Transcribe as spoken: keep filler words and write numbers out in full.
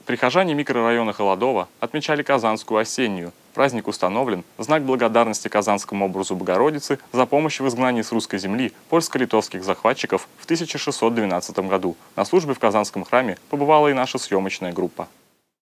Прихожане микрорайона Холодова отмечали Казанскую осеннюю. Праздник установлен в знак благодарности казанскому образу Богородицы за помощь в изгнании с русской земли польско-литовских захватчиков в тысяча шестьсот двенадцатом году. На службе в Казанском храме побывала и наша съемочная группа.